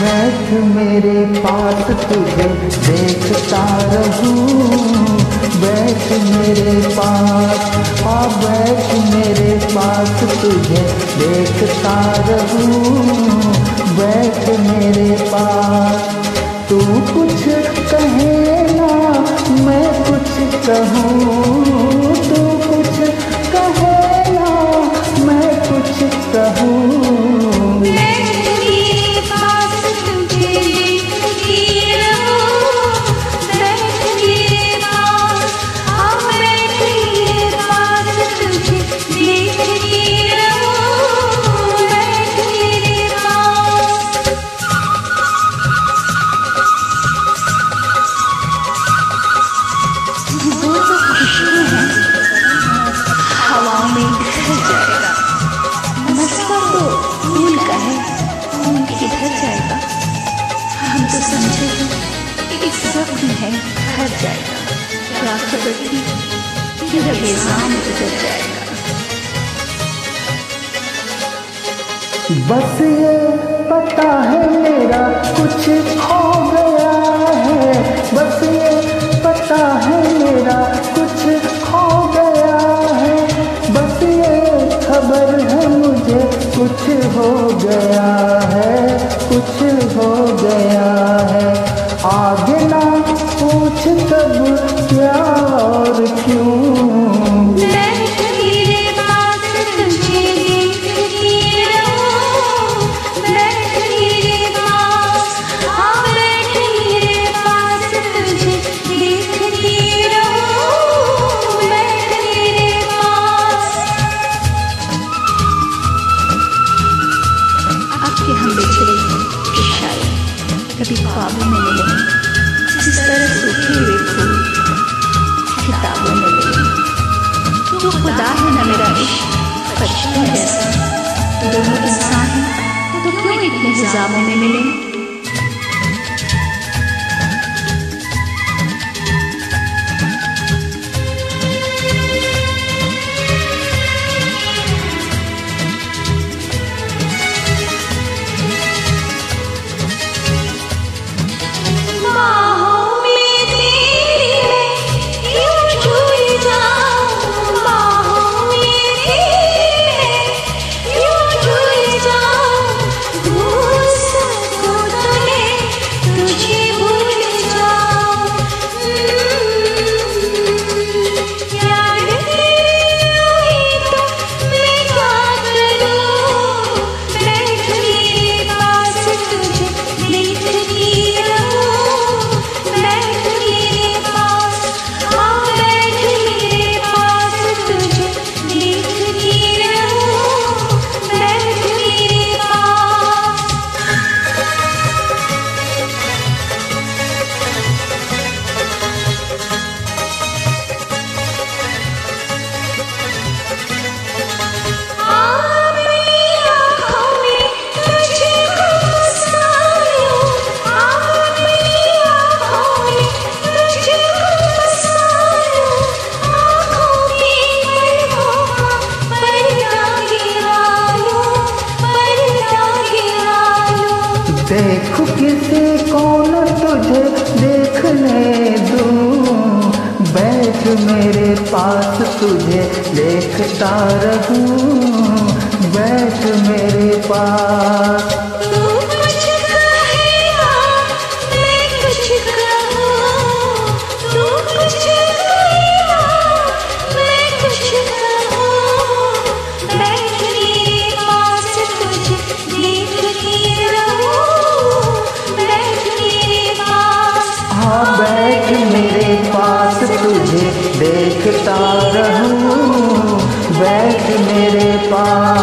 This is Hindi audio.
बैठ मेरे पास तुझे देखता रहूं, बैठ मेरे पास, बैठ मेरे पास तुझे देखता रहूं, बैठ मेरे पास। तू कुछ कहे ना मैं कुछ कहूँ, तू कुछ कहे ना मैं कुछ कहूँ। हम तो समझे एक जख्म है हर जाएगा, क्या खबर थी कि बेजान गुजर जाएगा। बस ये पता है मेरा कुछ खो गया है, बस ये पता है मेरा कुछ खो गया है, बस ये खबर है मुझे कुछ हो गया है, कुछ हो गया है। आगे ना पूछ कब क्या और क्यों, हम बिछड़े कि शायद कभी ख्वाबों में मिले, जिस तरह सूखे हुए फूल किताबों में मिले। तो खुदा है न मेरा इश्क फरिश्तों जैसा, दोनों इंसान हैं तो क्यों इतने हिजाबों में मिले। देखो किसी को न तुझे देखने दूं, बैठ मेरे पास तुझे देखता रहूं, बैठ मेरे पास। बैठ मेरे पास तुझे देखता रहूं, बैठ मेरे पास।